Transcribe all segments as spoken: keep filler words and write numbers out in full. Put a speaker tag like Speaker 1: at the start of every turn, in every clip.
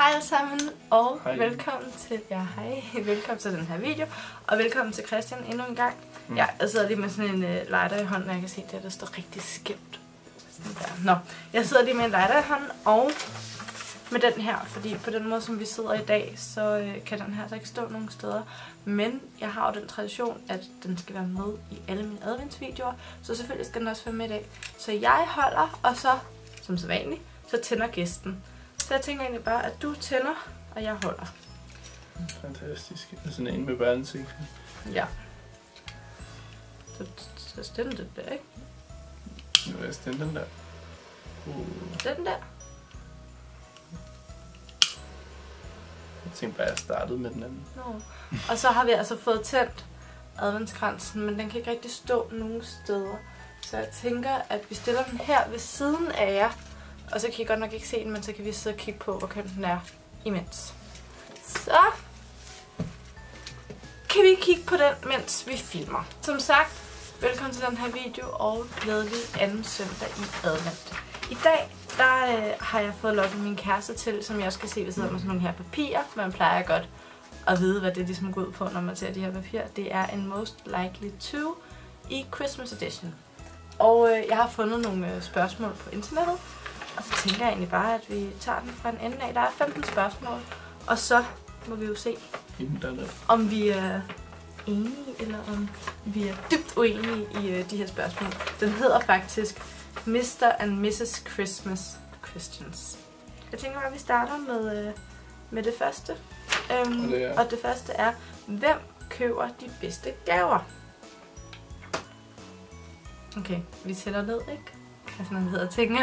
Speaker 1: Hej alle sammen, og
Speaker 2: hej.
Speaker 1: velkommen til ja, hej. velkommen til den her video, og velkommen til Christian endnu en gang. Mm. Ja, jeg sidder lige med sådan en uh, lighter i hånden, og jeg kan se, at der står rigtig skævt. Sådan der. Nå, jeg sidder lige med en lighter i hånden, og med den her, fordi på den måde, som vi sidder i dag, så uh, kan den her så ikke stå nogen steder. Men jeg har jo den tradition, at den skal være med i alle mine adventsvideoer, så selvfølgelig skal den også være med i dag. Så jeg holder, og så, som sædvanligt, så tænder gæsten. Så jeg tænker egentlig bare, at du tænder, og jeg holder.
Speaker 2: Fantastisk. Sådan en med børnesigt.
Speaker 1: Ja. Så, så stem det der, ikke?
Speaker 2: Nu er jeg den der. Uh.
Speaker 1: Den der.
Speaker 2: Jeg tænkte bare, at jeg startede med den anden.
Speaker 1: No. Og så har vi altså fået tændt adventskransen, men den kan ikke rigtig stå nogen steder. Så jeg tænker, at vi stiller den her ved siden af jer. Og så kan I godt nok ikke se den, men så kan vi sidde og kigge på, hvor køn den er imens. Så kan vi kigge på den, mens vi filmer. Som sagt, velkommen til den her video, og glædelig anden søndag i advent. I dag, der øh, har jeg fået lukket min kæreste til, som jeg også kan se, vi sidder med sådan nogle her papirer. Man plejer godt at vide, hvad det ligesom går ud på, når man ser de her papirer. Det er en Most Likely To i Christmas Edition. Og øh, jeg har fundet nogle øh, spørgsmål på internettet. Og så tænker jeg egentlig bare, at vi tager den fra en ende af. Der er femten spørgsmål, og så må vi jo se, om vi er enige, eller om vi er dybt uenige i uh, de her spørgsmål. Den hedder faktisk mister and missus Christmas Questions. Jeg tænker bare, at vi starter med, uh, med det første. Um, og, det er... og det første er, hvem køber de bedste gaver? Okay, vi tæller ned, ikke? Jeg sådan noget, hedder tænker.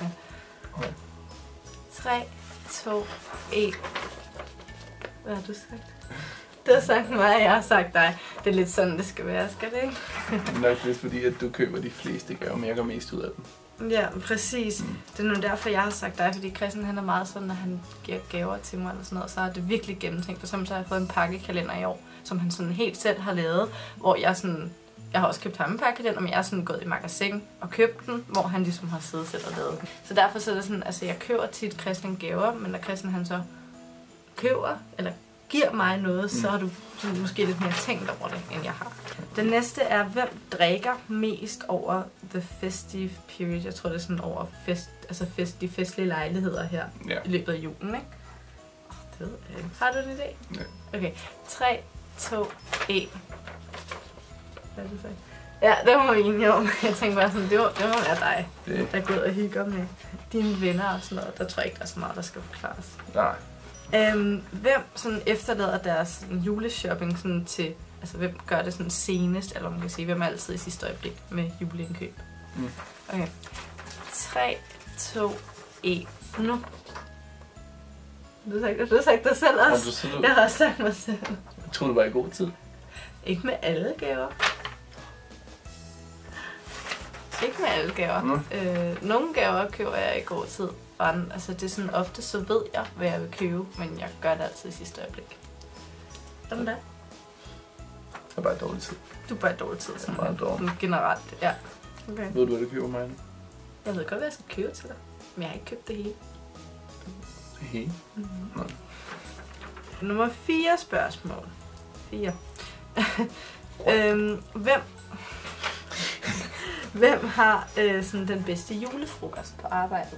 Speaker 1: tre, to, et. Hvad har du sagt? Du har sagt mig, og jeg har sagt dig. Det er lidt sådan, det skal være, skal det ikke?
Speaker 2: Nok lidt fordi, at du køber de fleste gaver, men jeg går mest ud af dem.
Speaker 1: Ja, præcis. Mm. Det er nu derfor, jeg har sagt dig, fordi Christian han er meget sådan, når han giver gaver til mig eller sådan noget, så er det virkelig gennemtænkt. For eksempel så har jeg fået en pakkekalender i år, som han sådan helt selv har lavet, hvor jeg sådan... Jeg har også købt ham en pakkekalender, men jeg er sådan gået i magasin og købt den, hvor han ligesom har siddet selv og lavet den. Så derfor så er det sådan, altså jeg køber tit Christian gaver, men når Christian han så køber, eller giver mig noget, mm. så har du så måske lidt mere tænkt over det, end jeg har. Den næste er, hvem drikker mest over the festive period? Jeg tror, det er sådan over fest, altså fest, de festlige lejligheder her
Speaker 2: ja.
Speaker 1: i løbet af julen, ikke? Oh, det ved jeg ikke. Har du en idé?
Speaker 2: Ja.
Speaker 1: Okay, tre, to, et. Hvad er det sagt? Ja, det var vi enige om. Jeg tænkte bare sådan, det må, det må være dig, det. der går ud og hygger med dine venner og sådan noget. Der tror jeg ikke, der er så meget, der skal forklares.
Speaker 2: Nej.
Speaker 1: Øhm, hvem sådan efterlader deres sådan, juleshopping sådan til, altså hvem gør det sådan senest, eller man kan sige, hvem er altid i sidste øjeblik med juleindkøb? Mm. Okay. tre, to, et. Nu. Du har sagt, du har sagt dig selv også.
Speaker 2: Har
Speaker 1: jeg har også sagt mig selv.
Speaker 2: Jeg tror, det var i god tid.
Speaker 1: Ikke med alle gaver. Ikke med alle gaver. Mm. Øh, nogle gaver køber jeg i god tid. Bare, altså det er sådan ofte, så ved jeg, hvad jeg vil købe, men jeg gør det altid i sidste øjeblik. Sådan der.
Speaker 2: Det er bare dårlig tid.
Speaker 1: Du er bare dårlig tid, sådan,
Speaker 2: bare dårlig.
Speaker 1: Generelt, ja. Okay.
Speaker 2: Ved du, hvad du køber mig?
Speaker 1: Jeg ved godt, hvad jeg skal købe til dig, men jeg har ikke købt det hele.
Speaker 2: Det hele? Mm-hmm. Nej.
Speaker 1: Nummer fire spørgsmål. Fire. øhm, hvem... Hvem har øh, sådan den bedste julefrokost på arbejdet?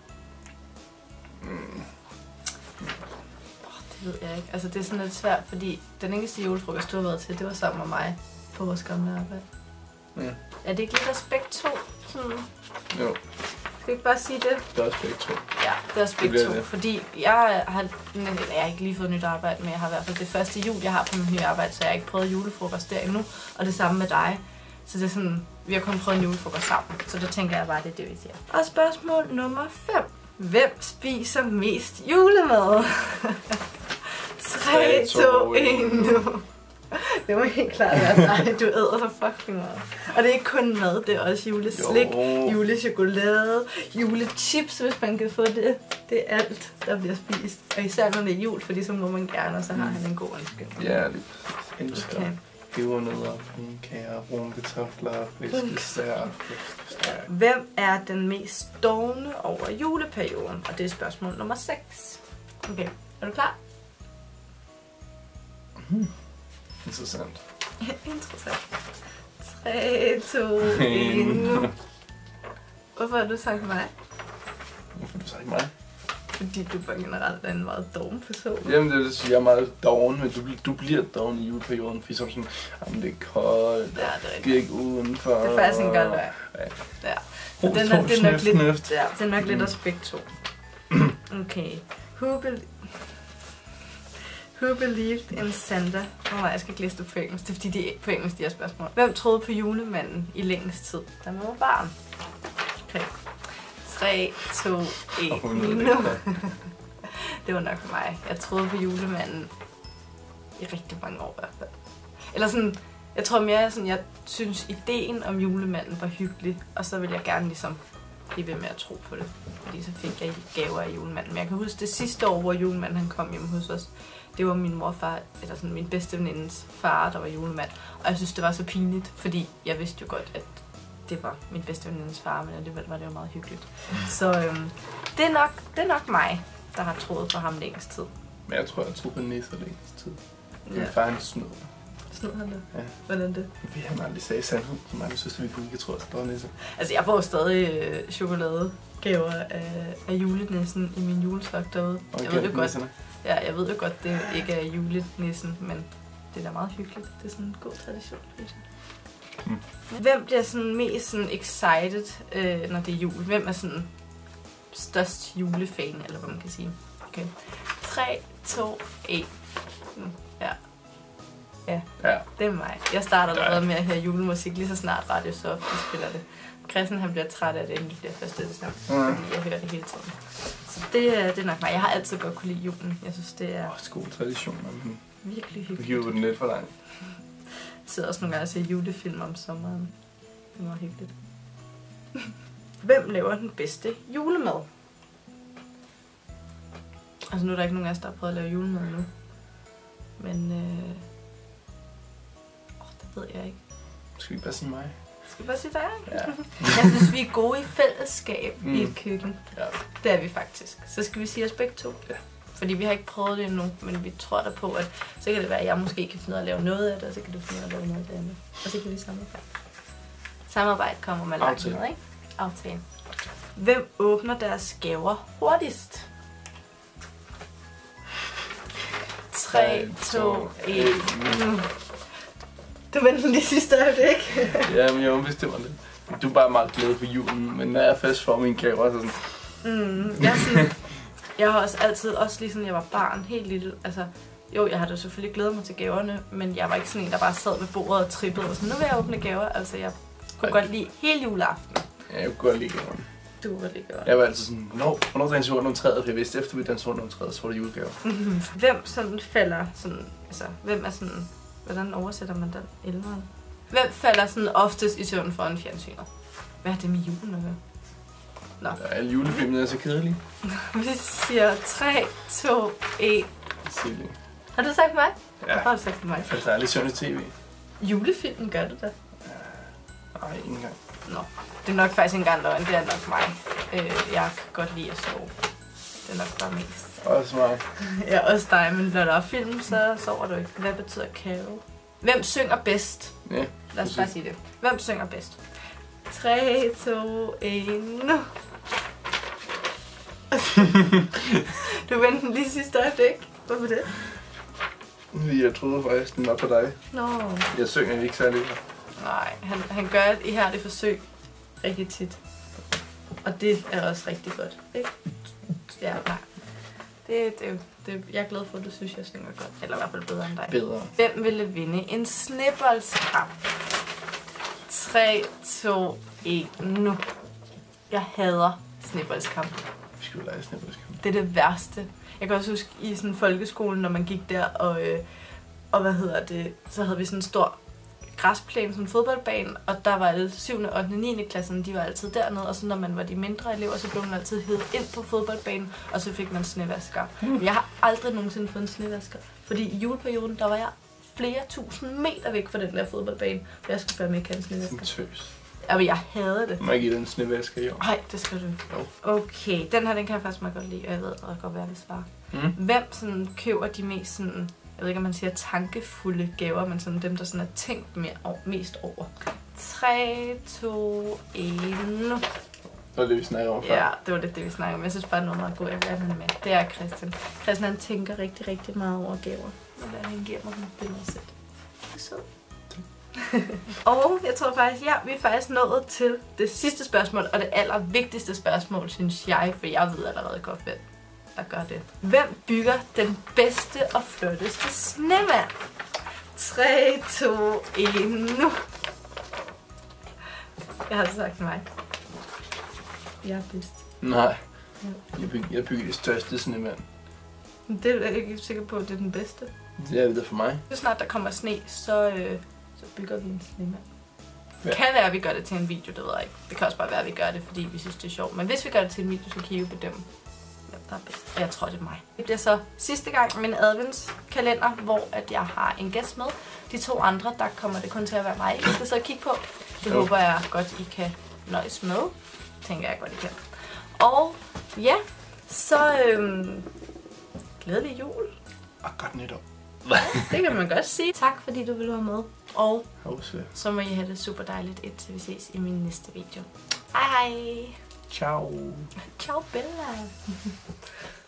Speaker 1: Mm. Oh, det ved jeg ikke. Altså det er sådan lidt svært, fordi den eneste julefrokost, du har været til, det var sammen med mig på vores gamle arbejde. Ja. Er det ikke lidt også begge to? Sådan...
Speaker 2: Jo.
Speaker 1: Skal vi ikke bare sige det?
Speaker 2: Det er også begge to.
Speaker 1: Ja, det er også begge to, det. Fordi jeg har, jeg har ikke lige fået nyt arbejde, men jeg har i hvert fald det første jul, jeg har på mit nye arbejde, så jeg har ikke prøvet julefrokost der endnu, og det samme med dig. Så det er sådan, vi har kun prøvet en julefrokost sammen, så der tænker jeg bare, det er det, vi siger. Og spørgsmål nummer fem. Hvem spiser mest julemad? tre, to, et nu. Det må helt klart være dig. Du æder så fucking meget. Og det er ikke kun mad, det er også juleslik, jo. Julechokolade, julechips, hvis man kan få det. Det er alt, der bliver spist. Og især når det er jul, fordi så må man gerne, og så har han en god undskyldning.
Speaker 2: Ja, det elsker. Okay. Pebernødder, kager, brune kartofler, flæskestær.
Speaker 1: Hvem er den mest dovne over juleperioden? Og det er spørgsmål nummer seks. Okay, er du klar?
Speaker 2: Hmm. Interessant.
Speaker 1: Interessant. tre, to, et. Hvorfor har du sagt mig?
Speaker 2: Hvorfor har du sagt mig?
Speaker 1: Fordi du var generelt en meget doven person.
Speaker 2: Jamen det er det, jeg er meget doven, men du, du bliver doven i juleperioden, fordi så er du sådan, jamen det er koldt,
Speaker 1: ja, det er
Speaker 2: giver ikke udenfor.
Speaker 1: Det er faktisk en god løg.
Speaker 2: Ja.
Speaker 1: Ja. Så den er, det er nok lidt, ja, det er nok lidt os begge to. Okay. Who, be Who believed in Santa? Åh, oh, jeg skal ikke læse det på engelsk. Det er fordi, det er på engelsk, de her spørgsmål. Hvem troede på julemanden i længst tid, da man var barn? Okay. tre, to, et. Nu. Det var nok mig. Jeg troede på julemanden i rigtig mange år i hvert fald. Eller sådan, jeg tror mere sådan, jeg synes ideen om julemanden var hyggelig, og så ville jeg gerne ligesom blive ved med at tro på det. Fordi så fik jeg gaver af julemanden. Men jeg kan huske det sidste år, hvor julemanden han kom hjem hos os. Det var min morfar, eller sådan min bedste venindes far, der var julemand. Og jeg synes, det var så pinligt, fordi jeg vidste jo godt, at det var min bedste venindes far, men alligevel var det jo meget hyggeligt. Så øhm, det, er nok, det er nok mig, der har troet på ham længst tid.
Speaker 2: Men jeg tror, jeg troede på nisser længst tid. Min
Speaker 1: Ja.
Speaker 2: far han snød.
Speaker 1: Snød han det?
Speaker 2: Ja.
Speaker 1: Hvordan det?
Speaker 2: Fordi han aldrig sagde sandhed. Så mange synes, at vi kunne ikke tro, at der var nisser.
Speaker 1: Altså, jeg får stadig øh, chokoladegaver af, af julenissen i min julestok derude.
Speaker 2: Og
Speaker 1: Jeg ved jo godt,
Speaker 2: nisserne.
Speaker 1: ja, jeg ved jo godt, det ikke er julenissen, men det er da meget hyggeligt. Det er sådan en god tradition, synes jeg.
Speaker 2: Hmm.
Speaker 1: Hvem bliver sådan mest sådan excited, øh, når det er jul? Hvem er sådan størst julefan, eller hvad man kan sige? Okay. tre, to, et. Mm, ja. Ja,
Speaker 2: Ja.
Speaker 1: det er mig. Jeg starter
Speaker 2: Ja.
Speaker 1: allerede med at høre julemusik, lige så snart Radio Soft spiller det. Christian han bliver træt af det, inden det bliver første december,
Speaker 2: Mm.
Speaker 1: fordi jeg hører det hele tiden. Så det, er- det er nok mig. Jeg har altid godt kunne lide julen. Jeg synes, det er
Speaker 2: Også gode traditioner. Men
Speaker 1: virkelig
Speaker 2: vi
Speaker 1: hyggeligt.
Speaker 2: hiver den lidt for langt.
Speaker 1: Jeg sidder også nogle gange og ser julefilm om sommeren. Det er meget hyggeligt. Hvem laver den bedste julemad? Altså nu er der ikke nogen af os, der har prøvet at lave julemad nu. Men øh... oh, det ved jeg ikke.
Speaker 2: Skal vi bare sige mig?
Speaker 1: Skal vi bare sige dig?
Speaker 2: Ja.
Speaker 1: Jeg synes, vi er gode i fællesskab mm. i
Speaker 2: Mm.
Speaker 1: et køkken.
Speaker 2: Ja.
Speaker 1: Det er vi faktisk. Så skal vi sige os begge to.
Speaker 2: Ja.
Speaker 1: Fordi vi har ikke prøvet det endnu, men vi tror da på, at så kan det være, at jeg måske kan finde ud af at lave noget af det, og så kan du finde ud af at lave noget af det andet. Og så kan vi samarbejde. Samarbejde kommer med langt
Speaker 2: Aftale.
Speaker 1: med, ikke? Aftale. Hvem åbner deres gaver hurtigst? tre, to, et. Du venter lige sidste øjeblik.
Speaker 2: Ja, men jeg ombestemmer det. Du er bare meget glad for julen, men når jeg først får min gaver, så sådan...
Speaker 1: Mm, jeg, er sådan, jeg har også altid, også lige sådan jeg var barn, helt lille, altså jo, jeg havde selvfølgelig glædet mig til gaverne, men jeg var ikke sådan en, der bare sad ved bordet og trippede og sådan, nu vil jeg åbne gaver, altså jeg kunne
Speaker 2: Okay.
Speaker 1: godt lide hele juleaften.
Speaker 2: Ja, jeg kunne godt lide gaverne.
Speaker 1: Du kunne godt lide gaver.
Speaker 2: Jeg var altid sådan, hvornår, hvornår danser rundt om træet? For jeg vidste, efter vi danser rundt om træet, så var det julegaver.
Speaker 1: Hvem sådan falder, sådan, altså hvem er sådan, hvordan oversætter man den ældre? Hvem falder sådan oftest i søvn foran fjernsynet? Hvad har det med julen at gøre? Nå.
Speaker 2: Ja, alle julefilmene er så kedelige.
Speaker 1: Vi siger tre, to, et.
Speaker 2: Silje.
Speaker 1: Har du sagt mig?
Speaker 2: Ja,
Speaker 1: Hvad har du sagt mig?
Speaker 2: jeg faldt aldrig søvn i tv.
Speaker 1: Julefilmen gør du da?
Speaker 2: Nej, ikke engang.
Speaker 1: Nå, det er nok faktisk en gang løgn. Det er nok mig. Øh, jeg kan godt lide at sove. Det er nok bare mest.
Speaker 2: Også mig.
Speaker 1: Jeg er også dig, men når der er film, så sover du ikke. Hvad betyder carol? Hvem synger bedst?
Speaker 2: Ja,
Speaker 1: Lad os bare sige det. Hvem synger bedst? tre, to, et, nu. Du venter lige sidste øjeblik. Hvorfor det?
Speaker 2: jeg troede faktisk, den var på dig.
Speaker 1: Nå.
Speaker 2: Jeg synger ikke særlig.
Speaker 1: Nej, han, han gør et ihærdigt forsøg rigtig tit. Og det er også rigtig godt, ikke? Ja, nej. Det, det, det, jeg er glad for, at du synes, jeg synger godt. Eller i hvert fald bedre end dig.
Speaker 2: Bedre.
Speaker 1: Hvem ville vinde en snibboldskamp? tre, to, et, nu. Jeg hader snibboldskamp.
Speaker 2: Vi skulle lege snibboldskamp.
Speaker 1: Det er det værste. Jeg kan også huske i sådan folkeskolen, når man gik der, og, øh, og hvad hedder det, så havde vi sådan en stor græsplæne, sådan en fodboldbane, og der var alle syvende, ottende og niende klassen, de var altid dernede, og så når man var de mindre elever, så blev man altid hevet ind på fodboldbanen, og så fik man snevasker. Men jeg har aldrig nogensinde fået en snevasker, fordi i juleperioden, der var jeg flere tusind meter væk fra den der fodboldbane, og jeg skulle fandme ikke have en
Speaker 2: Sådan
Speaker 1: snevasker.
Speaker 2: tøs.
Speaker 1: Og jeg havde det.
Speaker 2: Må jeg give dig en snevasker i år?
Speaker 1: Nej, det skal du ikke.
Speaker 2: Jo.
Speaker 1: Okay, den her, den kan jeg faktisk meget godt lide, og jeg ved, at det godt være, at vi svarer.
Speaker 2: Mm.
Speaker 1: Hvem sådan køber de mest sådan, jeg ved ikke om man siger tankefulde gaver, men sådan dem, der sådan er tænkt mere, mest over. tre, to, et.
Speaker 2: Det var det, vi snakkede om før.
Speaker 1: Ja, det var lidt det, vi snakkede om. Jeg synes bare, noget meget godt at være med. Det er Christian. Christian, han tænker rigtig, rigtig meget over gaver. Og han giver mig et billedsæt. Så. Og jeg tror faktisk, ja, vi er faktisk nået til det sidste spørgsmål, og det allervigtigste spørgsmål, synes jeg, for jeg ved allerede godt, hvem der gør det. Hvem bygger den bedste og flotteste snemand? tre, to, et, nu! Jeg har sagt mig. Jeg er bedst.
Speaker 2: Nej, jeg bygger, jeg bygger det største snemand.
Speaker 1: Det er jeg ikke sikker på, at det er den bedste.
Speaker 2: Det er det for mig.
Speaker 1: Så snart der kommer sne, så, øh, så bygger vi en snemand.
Speaker 2: Ja.
Speaker 1: Det kan være, at vi gør det til en video, det ved jeg ikke. Det kan også bare være, at vi gør det, fordi vi synes, det er sjovt. Men hvis vi gør det til en video, så kan I jo bedømme, hvem der er bedst. Og jeg tror, det er mig. Det bliver så sidste gang min adventskalender, hvor at jeg har en gæst med. De to andre, der kommer det kun til at være mig, I skal så kigge på. Det
Speaker 2: Jo.
Speaker 1: håber jeg godt, I kan nøjes med. Tænker jeg godt, I kan. Og ja, så øhm, glædelig jul.
Speaker 2: Og godt nytår.
Speaker 1: Det kan man godt sige. Tak fordi du ville være med. Og
Speaker 2: Også.
Speaker 1: så må I have det super dejligt, indtil vi ses i min næste video. Hej hej.
Speaker 2: Ciao.
Speaker 1: Ciao Bella.